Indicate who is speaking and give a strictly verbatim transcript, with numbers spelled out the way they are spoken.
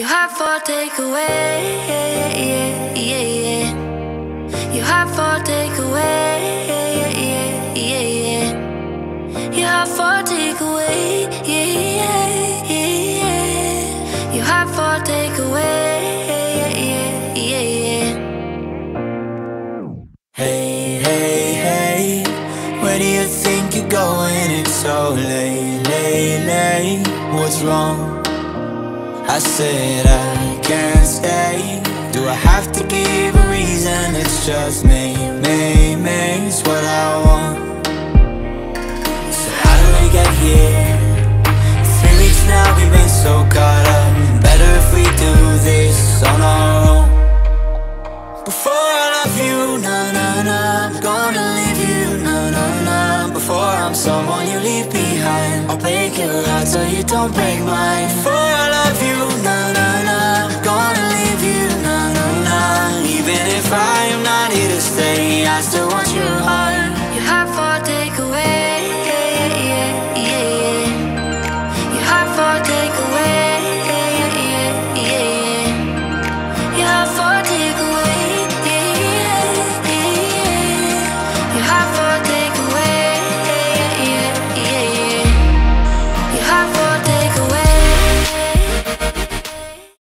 Speaker 1: heart for takeaway, yeah, yeah, yeah. Your heart for takeaway, yeah, yeah, yeah. Your heart for takeaway, yeah, yeah, yeah. Your heart for takeaway, yeah, yeah, yeah.
Speaker 2: Hey, hey, hey, where do you think you're going? It's so late, late, late. What's wrong? I said I can't stay. Do I have to give a reason? It's just me, me, me, it's what I want. So how did we get here? Three weeks now, we've been so caught up. Better if we do this on our own. Before I love you, na na na, I'm gonna leave you, na na na. Before I'm someone you leave behind, I'll break your heart so you don't break mine. Before I